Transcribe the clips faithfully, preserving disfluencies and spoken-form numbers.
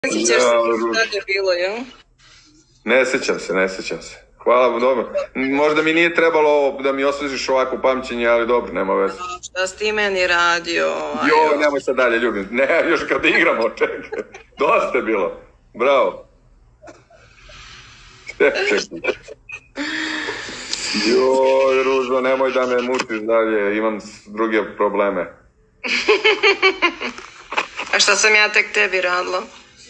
Ne sjećaš se šta je bilo, jel? Ne sjećam se, ne sjećam se. Hvala vam, dobro. Možda mi nije trebalo da mi osvežiš ovako pamćenje, ali dobro, nema veze. Šta si ti meni radio? Jo, nemoj sad dalje, ljubim. Ne, još kad igramo, čekaj. Dosta je bilo. Bravo. Čekaj. Joj, Ružo, nemoj da me mučiš dalje, imam druge probleme. A šta sam ja tek tebi radila?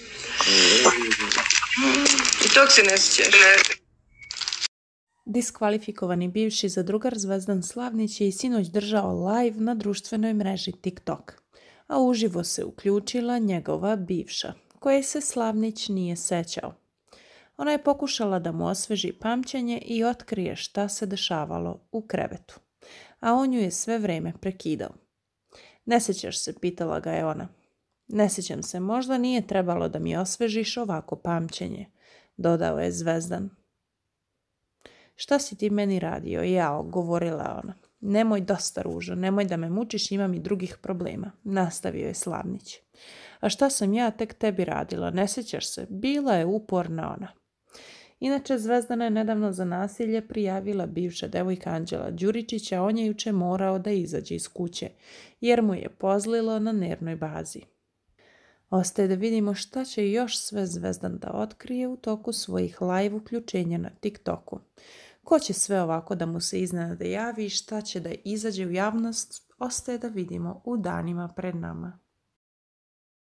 I tog se ne sjećaš. Diskvalifikovani bivši zadrugar Zvezdan Slavnić je i sinoć držao live na društvenoj mreži TikTok, a uživo se uključila njegova bivša, koje se Slavnić nije sećao. Ona je pokušala da mu osveži pamćenje i otkrije šta se dešavalo u krevetu, a on ju je sve vreme prekidao. Ne sjećaš se, pitala ga je ona. Ne sjećam se, možda nije trebalo da mi osvežiš ovako pamćenje, dodao je Zvezdan. Šta si ti meni radio, jao, govorila ona. Nemoj dosta, Ružo, nemoj da me mučiš, imam i drugih problema, nastavio je Slavnić. A šta sam ja tek tebi radila, ne sjećaš se, bila je uporna ona. Inače, Zvezdana je nedavno za nasilje prijavila bivša devojka Anđela Đuričića, a on je juče morao da izađe iz kuće, jer mu je pozlilo na nervnoj bazi. Ostaje da vidimo šta će još sve Zvezdan da otkrije u toku svojih live uključenja na TikToku. Ko će sve ovako da mu se iznenada javi i šta će da izađe u javnost, ostaje da vidimo u danima pred nama.